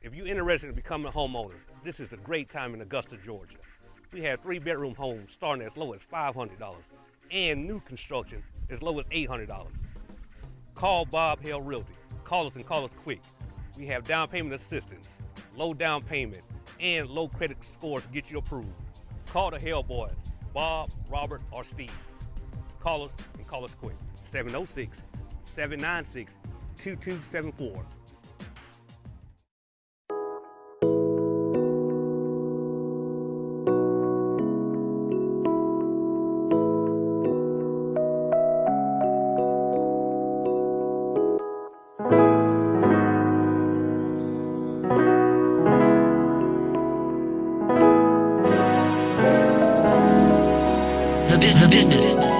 If you're interested in becoming a homeowner, this is a great time in Augusta, Georgia. We have 3-bedroom homes starting as low as $500 and new construction as low as $800. Call Bob Hale Realty. Call us and call us quick. We have down payment assistance, low down payment, and low credit scores to get you approved. Call the Hale boys, Bob, Robert, or Steve. Call us and call us quick. 706-796-2274. The business.